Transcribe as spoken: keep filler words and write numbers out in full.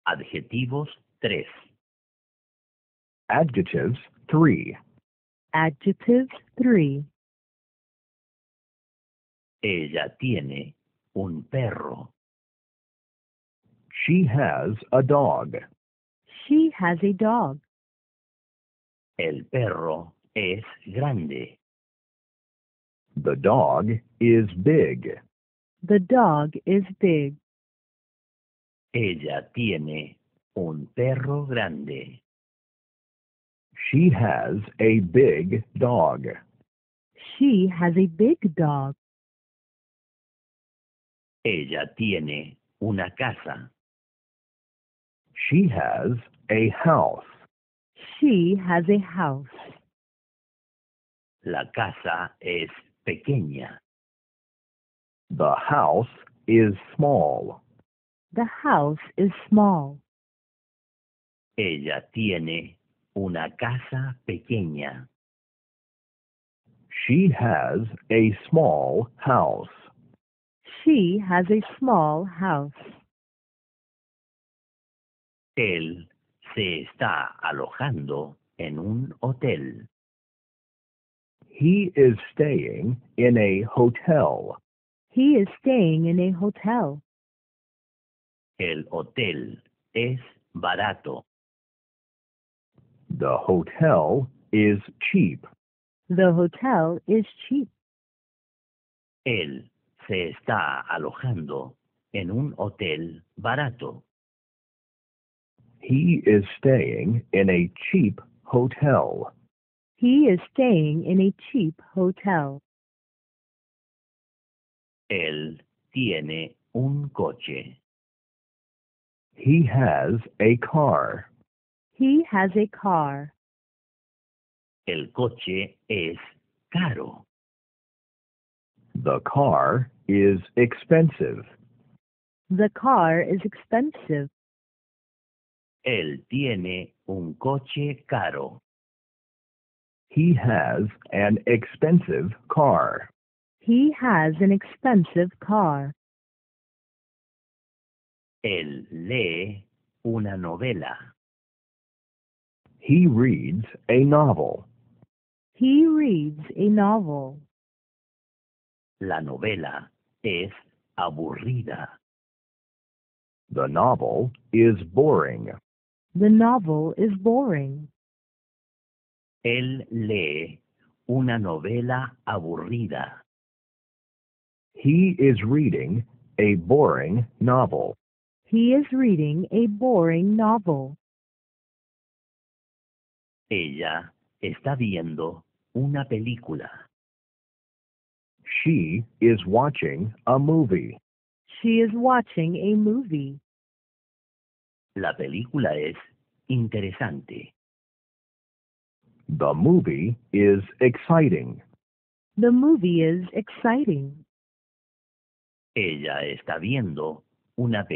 Adjetivos tres. Adjectives three. Adjectives three. Ella tiene un perro. She has a dog. She has a dog. El perro es grande. The dog is big. The dog is big. Ella tiene un perro grande. She has a big dog. She has a big dog. Ella tiene una casa. She has a house. She has a house. La casa es pequeña. The house is small. The house is small. Ella tiene una casa pequeña. She has a small house. She has a small house. Él se está alojando en un hotel. He is staying in a hotel. He is staying in a hotel. El hotel es barato. The hotel is cheap. The hotel is cheap. Él se está alojando en un hotel barato. He is staying in a cheap hotel. He is staying in a cheap hotel. Él tiene un coche. He has a car. He has a car. El coche es caro. The car is expensive. The car is expensive. Él tiene un coche caro. He has an expensive car. He has an expensive car. Él lee una novela. He reads a novel. He reads a novel. La novela es aburrida. The novel is boring. The novel is boring. Él lee una novela aburrida. He is reading a boring novel. He is reading a boring novel. Ella está viendo una película. She is watching a movie. She is watching a movie. La película es interesante. The movie is exciting. The movie is exciting. Ella está viendo una película.